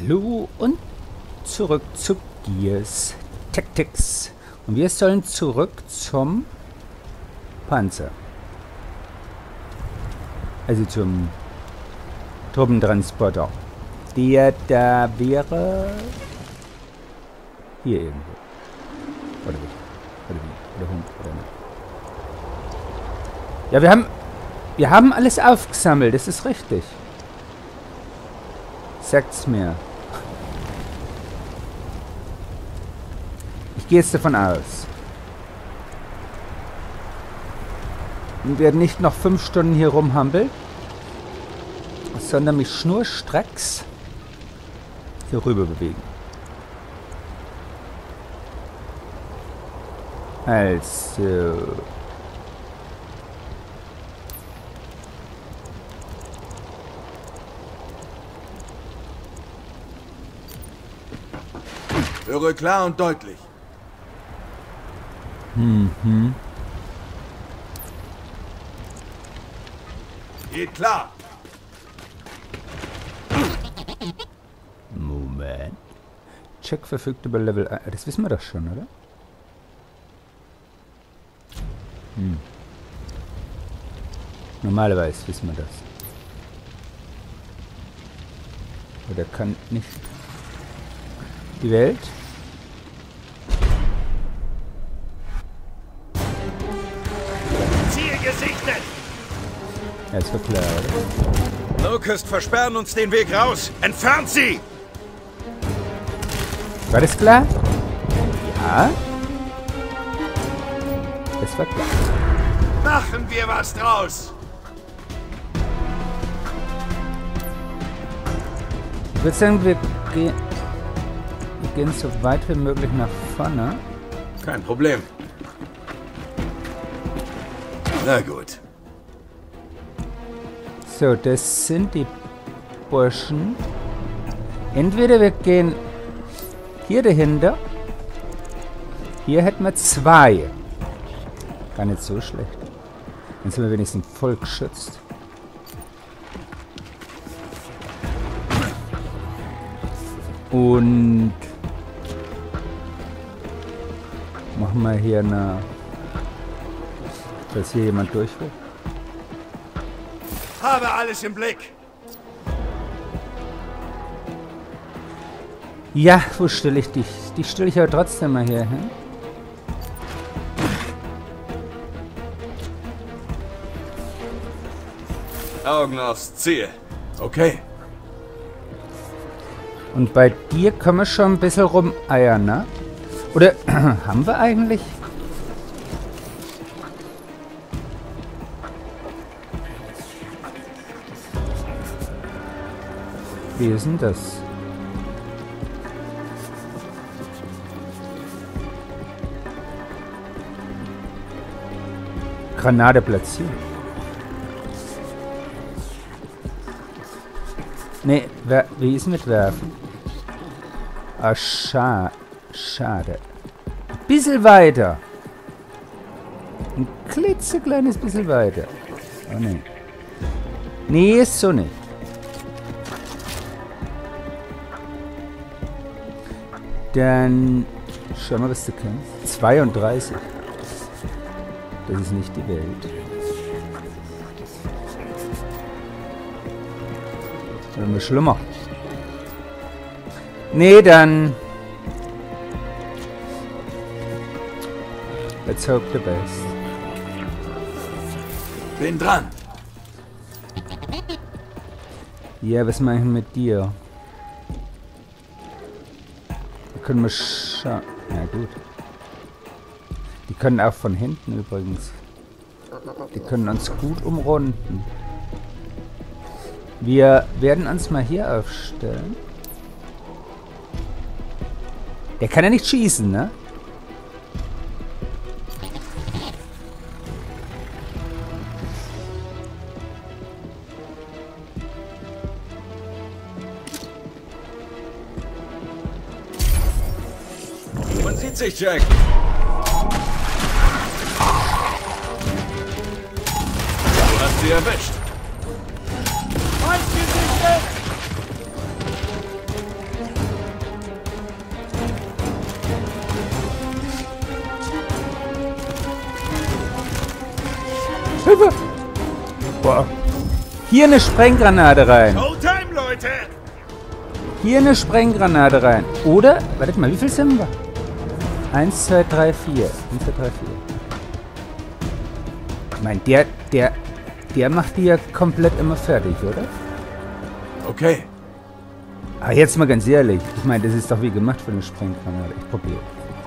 Hallo und zurück zu Gears Tactics. Und wir sollen zurück zum Panzer. Also zum Truppentransporter. Der da wäre hier irgendwo. Oder wie? Oder Hund, oder nicht. Ja, wir haben alles aufgesammelt, das ist richtig. Sagt's mir. Ich gehe jetzt davon aus. Und werde nicht noch 5 Stunden hier rumhampeln, sondern mich schnurstracks hier rüber bewegen. Also. Höre klar und deutlich. Geht klar. Moment. Check verfügt über Level 1. Das wissen wir doch schon, oder? Normalerweise wissen wir das. Oder kann nicht die Welt? Ziel gesichtet! Ja, ist doch klar, oder? Locust versperren uns den Weg raus. Entfernt sie! War das klar? Ja. Das war klar. Machen wir was draus! Ich würde sagen, wir gehen so weit wie möglich nach vorne. Kein Problem. Na gut. So, das sind die Burschen. Entweder wir gehen hier dahinter. Hier hätten wir 2. Gar nicht so schlecht. Dann sind wir wenigstens voll geschützt. Und machen wir hier eine, dass hier jemand durch will. Habe alles im Blick. Ja, wo stelle ich dich? Die stelle ich aber trotzdem mal hier hin. Augen aufs Ziel. Okay. Und bei dir können wir schon ein bisschen rumeiern, ne? Oder haben wir eigentlich? Wie ist denn das? Granate platzieren. Nee, wie ist mit Werfen? Ah, schade. Ein bisschen weiter. Ein klitzekleines bisschen weiter. Oh nee. Nee, ist so nicht. Dann schauen wir, was du kannst. 32. Das ist nicht die Welt. Oder mal schlimmer. Nee, dann. Let's hope the best. Bin dran. Ja, was mache ich mit dir? Da können wir schauen. Ja, gut. Die können auch von hinten übrigens. Die können uns gut umrunden. Wir werden uns mal hier aufstellen. Der kann ja nicht schießen, ne? Man sieht sich, Jack. Du hast sie erwischt. Boah. Hier eine Sprenggranate rein. Showtime, Leute! Hier eine Sprenggranate rein. Oder, wartet mal, wie viel sind wir? 1, 2, 3, 4. 1, 2, 3, 4. Ich meine, der macht die ja komplett immer fertig, oder? Okay. Aber jetzt mal ganz ehrlich. Ich meine, das ist doch wie gemacht für eine Sprenggranate. Ich probiere.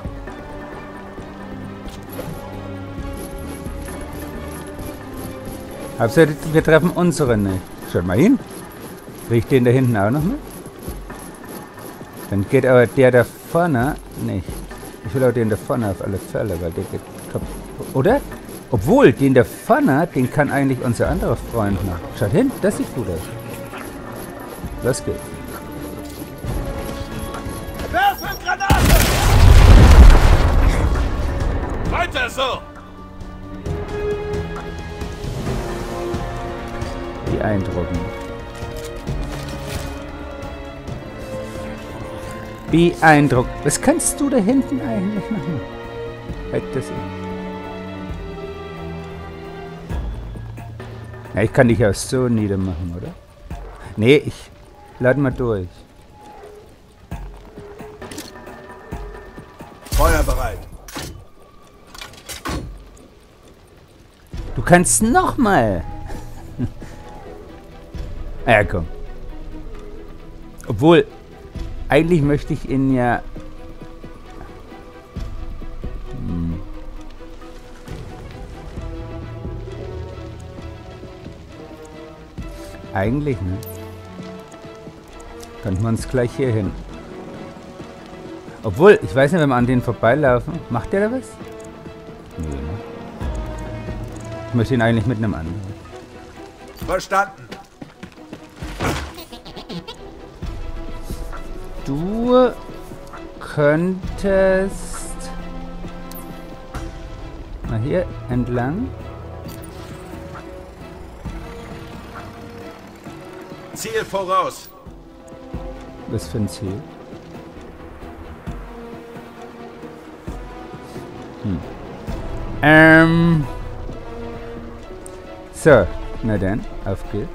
Hauptsache, wir treffen unsere nicht. Schaut mal hin. Krieg ich den da hinten auch noch mit? Dann geht aber der da vorne nicht. Ich will auch den da vorne auf alle Fälle, weil der geht kaputt. Oder? Obwohl, den da vorne, den kann eigentlich unser anderer Freund noch. Schaut hin, das sieht gut aus. Los geht's. Werfen Granate! Weiter so! Beeindruckend. Beeindruckend. Was kannst du da hinten eigentlich machen? Halt das in. Ja, ich kann dich auch so niedermachen, oder? Nee, ich lade mal durch. Feuer bereit. Du kannst noch mal. Ja, komm. Obwohl, eigentlich möchte ich ihn ja... Eigentlich, ne? Könnten wir uns gleich hier hin. Obwohl, ich weiß nicht, wenn wir an denen vorbeilaufen. Macht der da was? Nee, ne? Ich möchte ihn eigentlich mit einem anderen. Verstanden. Du könntest mal hier entlang. Ziel voraus. Was für ein Ziel? So, na dann, auf geht's.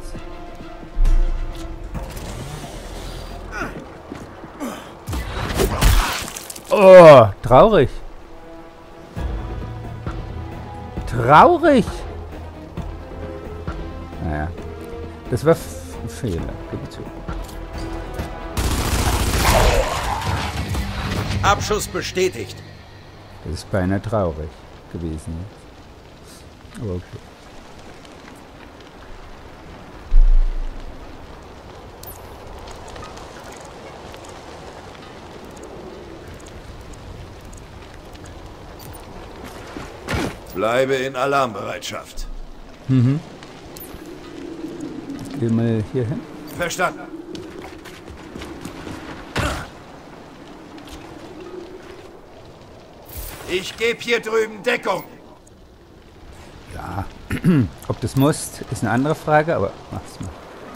Oh, traurig. Traurig. Naja, das war ein Fehler, gebe ich zu. Abschuss bestätigt. Das ist beinahe traurig gewesen. Aber okay. Bleibe in Alarmbereitschaft. Mhm. Geh mal hier hin. Verstanden. Ich gebe hier drüben Deckung. Ja, ob das muss, ist eine andere Frage, aber mach's mal.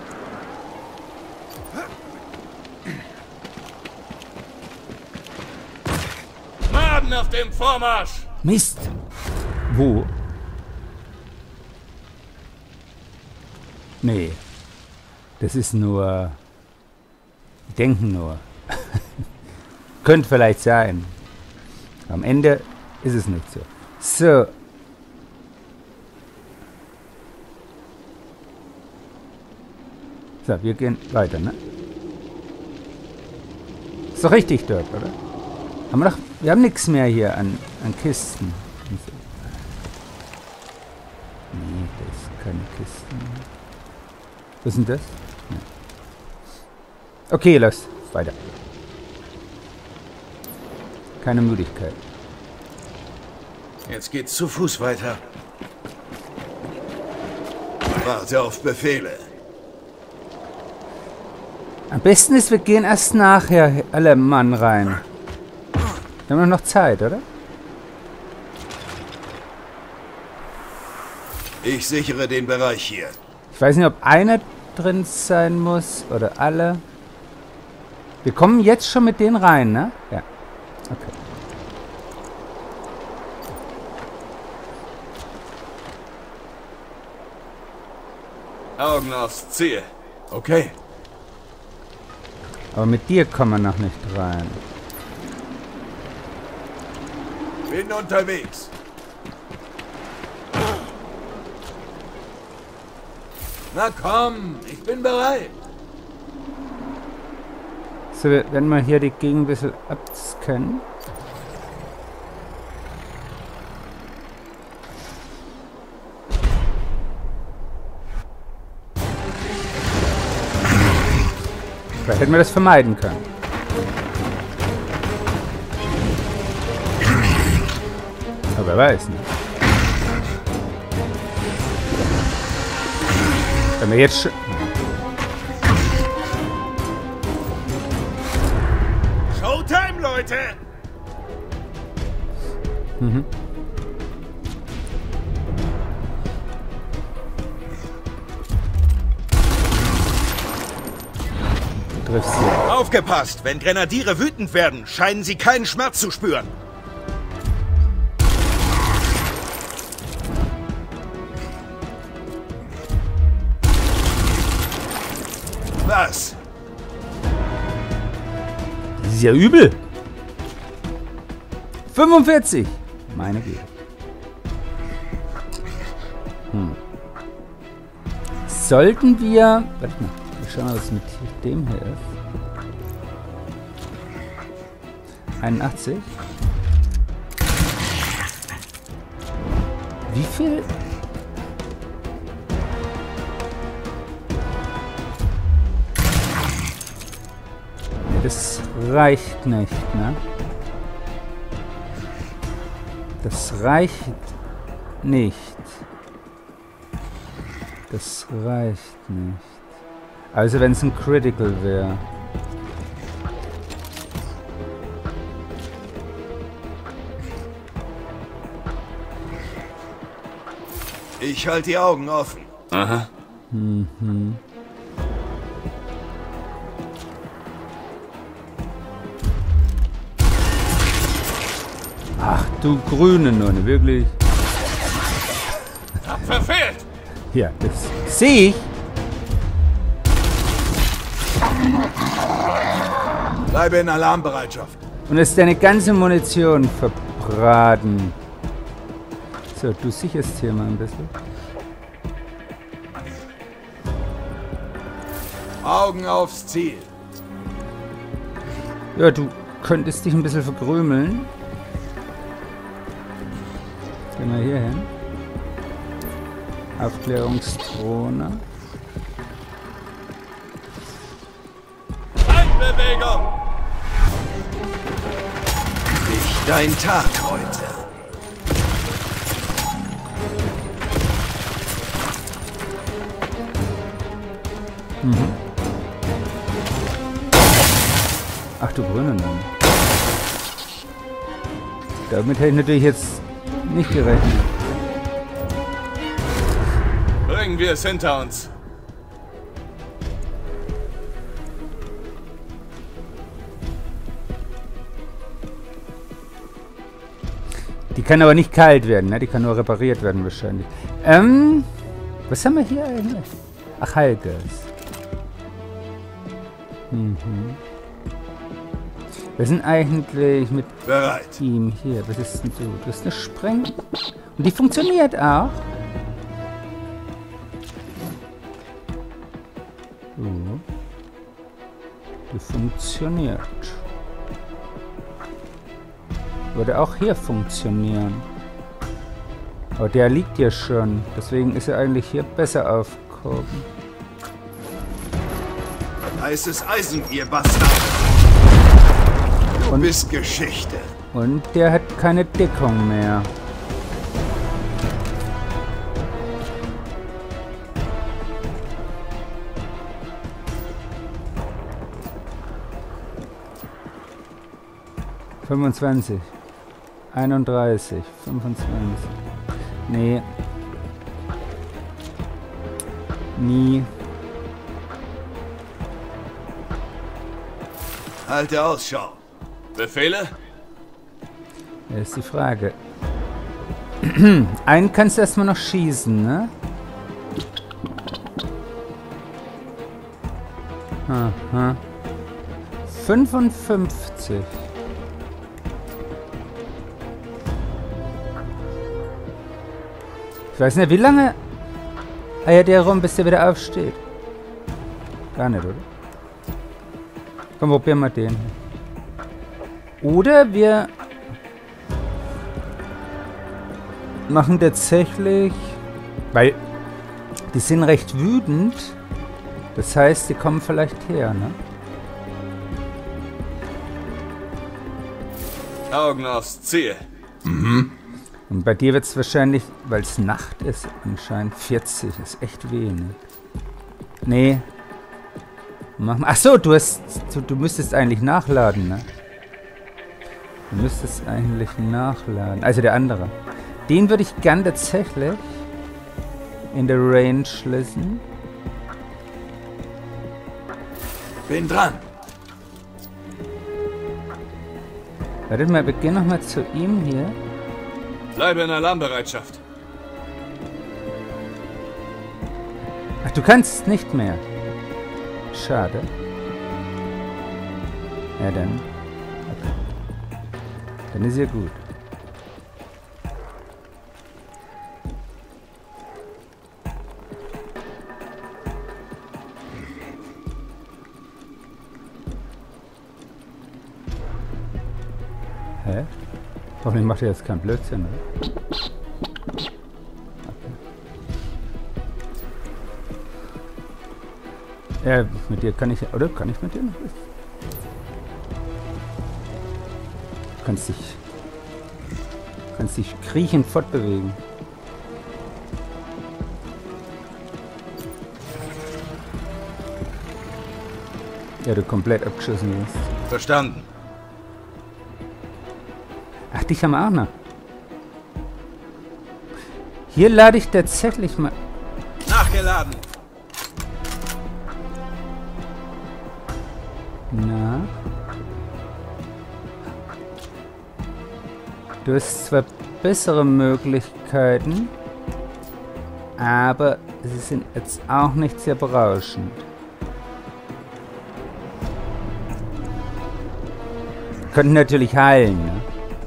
Maden auf dem Vormarsch. Mist! Wo? Nee. Das ist nur... Denken nur. Könnte vielleicht sein. Am Ende ist es nicht so. So. So, wir gehen weiter, ne? Ist doch richtig dort, oder? Haben wir doch... Wir haben nichts mehr hier an Kisten. Nee, das ist keine Kisten. Was ist denn das? Nee. Okay, los. Weiter. Keine Müdigkeit. Jetzt geht's zu Fuß weiter. Warte auf Befehle. Am besten ist, wir gehen erst nachher alle Mann rein. Wir haben noch Zeit, oder? Ich sichere den Bereich hier. Ich weiß nicht, ob einer drin sein muss oder alle. Wir kommen jetzt schon mit denen rein, ne? Ja. Okay. Augen aufs Ziel. Okay. Aber mit dir kommen wir noch nicht rein. Bin unterwegs. Na komm, ich bin bereit. So, wenn wir hier die Gegend ein bisschen abscannen. Vielleicht hätten wir das vermeiden können. Aber wer weiß nicht. Wenn wir jetzt... Showtime, Leute! Mhm. Du triffst sie. Aufgepasst! Wenn Grenadiere wütend werden, scheinen sie keinen Schmerz zu spüren. Was? Das ist ja übel. 45. Meine Güte. Sollten wir... Warte mal. Wir schauen mal, was mit dem hier ist. 81. Wie viel... Das reicht nicht, ne? Das reicht nicht. Das reicht nicht. Also wenn es ein Critical wäre. Ich halte die Augen offen. Aha. Mhm. Ach du grüne Nonne, wirklich. Hab verfehlt! Ja, das sehe ich. Bleibe in Alarmbereitschaft. Und ist deine ganze Munition verbraten. So, du sicherst hier mal ein bisschen. Augen aufs Ziel. Ja, du könntest dich ein bisschen verkrümeln. Gehen wir hier hin. Aufklärungsdrohne. Feindbewegung! Nicht dein Tag heute. Mhm. Ach du grüne Nonne. Damit hätte ich natürlich jetzt nicht gerechnet. Bringen wir es hinter uns. Die kann aber nicht kalt werden, ne? Die kann nur repariert werden wahrscheinlich. Was haben wir hier eigentlich? Ach, Heilgas. Mhm. Wir sind eigentlich mit Bereit. ihm hier. Was ist denn so? Das ist eine Spreng... Und die funktioniert auch. So. Die funktioniert. Würde auch hier funktionieren. Aber der liegt ja schon. Deswegen ist er eigentlich hier besser aufgehoben. Heißes Eisen, ihr Bastard. Du bist Geschichte. Und der hat keine Deckung mehr. ...25... 31... 25... Nee... Nie... Halte Ausschau. Befehle? Das ist die Frage. Einen kannst du erstmal noch schießen, ne? Aha. 55. Ich weiß nicht, wie lange eiert der rum, bis der wieder aufsteht. Gar nicht, oder? Komm, probieren wir den. Oder wir machen tatsächlich, weil die sind recht wütend. Das heißt, die kommen vielleicht her, ne? Augen aufs Ziel. Und bei dir wird es wahrscheinlich, weil es Nacht ist, anscheinend 40. Ist echt wenig. Nee. Achso, du müsstest eigentlich nachladen, ne? Du müsstest eigentlich nachladen. Also der andere. Den würde ich gern tatsächlich in der Range lassen. Bin dran. Wartet mal, wir gehen nochmal zu ihm hier. Bleibe in Alarmbereitschaft. Ach, du kannst nicht mehr. Schade. Ja, dann. Okay. Dann ist ja gut. Hä? Hoffentlich macht er jetzt keinen Blödsinn, oder? Okay. Ja, mit dir kann ich... Oder kann ich mit dir noch? Du kannst dich kriechend fortbewegen. Ja, du komplett abgeschossen wirst. Verstanden. Ach, dich haben wir auch noch. Hier lade ich tatsächlich mal... Nachgeladen. Na? Du hast zwar bessere Möglichkeiten, aber sie sind jetzt auch nicht sehr berauschend. Könnten natürlich heilen, ne?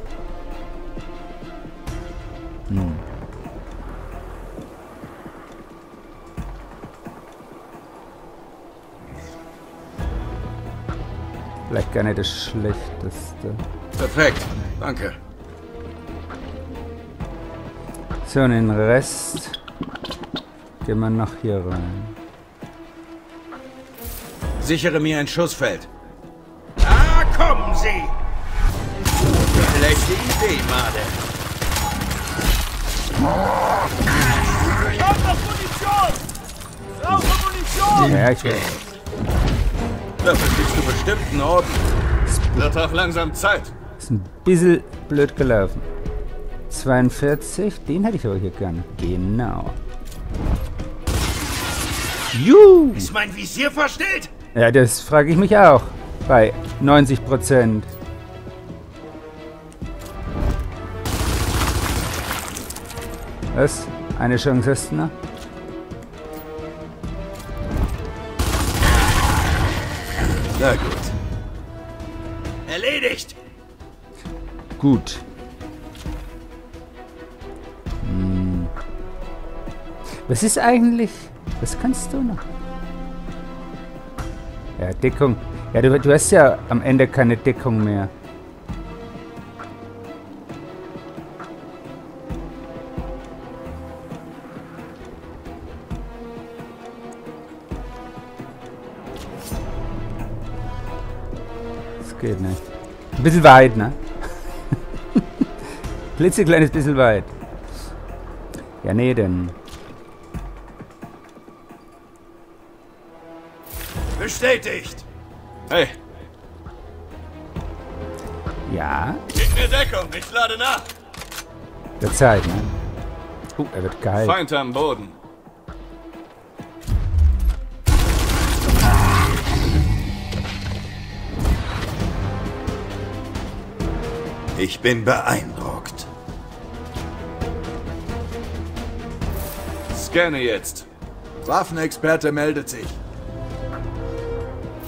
Vielleicht gar nicht das Schlechteste. Perfekt. Danke. So, und den Rest gehen wir noch hier rein. Sichere mir ein Schussfeld. Da kommen sie! Schlechte Idee, Made. Schaut auf Munition! Brauche Munition! Ja, ich will. Dafür kriegst du bestimmt einen Orden. Wird auch langsam Zeit. Ist ein bisschen blöd gelaufen. 42, den hätte ich aber hier gern. Genau. Juhu! Ist mein Visier verstellt? Ja, das frage ich mich auch. Bei 90%. Was? Eine Chance hast du noch? Na gut. Erledigt! Gut. Was ist eigentlich... Was kannst du noch? Ja, Deckung. Ja, du hast ja am Ende keine Deckung mehr. Das geht nicht. Ein bisschen weit, ne? Klitzekleines bisschen weit. Ja, nee, denn... Bestätigt! Hey, Ja, gib mir Deckung, ich lade nach! der Zeit, ne? Er wird geil. Feind am Boden. Ich bin beeindruckt. Scanne jetzt. Waffenexperte meldet sich.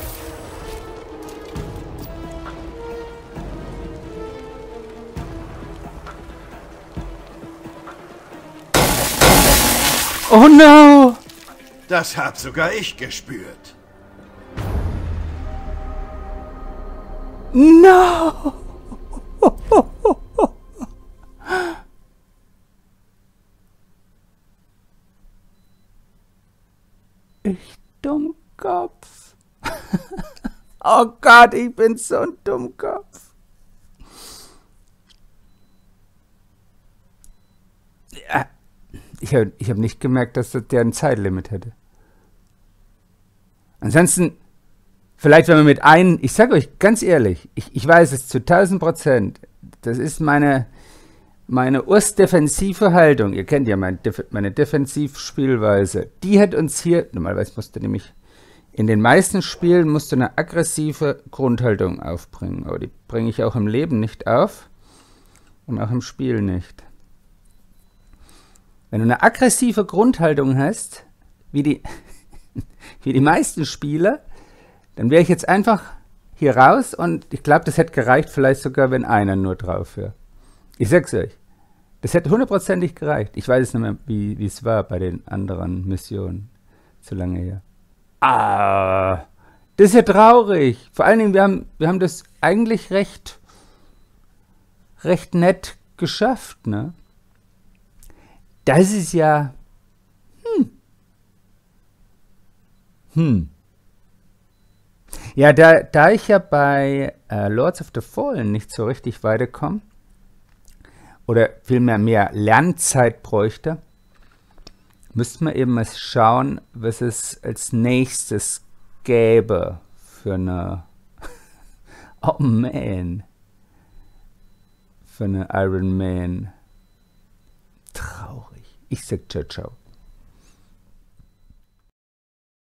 Oh no! Das hab sogar ich gespürt. No! Ich Dummkopf. Oh Gott, ich bin so ein Dummkopf. Ja, ich hab nicht gemerkt, dass der ein Zeitlimit hätte. Ansonsten, vielleicht wenn man mit einem, ich sage euch ganz ehrlich, ich weiß es zu 1000%, das ist meine defensive Haltung. Ihr kennt ja meine Defensivspielweise. Die hat uns hier, normalerweise musst du nämlich, in den meisten Spielen musst du eine aggressive Grundhaltung aufbringen. Aber die bringe ich auch im Leben nicht auf und auch im Spiel nicht. Wenn du eine aggressive Grundhaltung hast, wie die meisten Spieler, dann wäre ich jetzt einfach hier raus und ich glaube, das hätte gereicht, vielleicht sogar, wenn einer nur drauf wäre. Ich sag's euch, das hätte 100%ig gereicht. Ich weiß nicht mehr, wie es war bei den anderen Missionen. Zu lange her. Ah, das ist ja traurig. Vor allen Dingen, wir haben das eigentlich recht nett geschafft, ne? Das ist ja... Ja, da ich ja bei Lords of the Fallen nicht so richtig weiterkomme, oder vielmehr mehr Lernzeit bräuchte, müsste man eben mal schauen, was es als nächstes gäbe für eine... Oh man. Für eine Iron Man. Traurig. Ich sag ciao, ciao.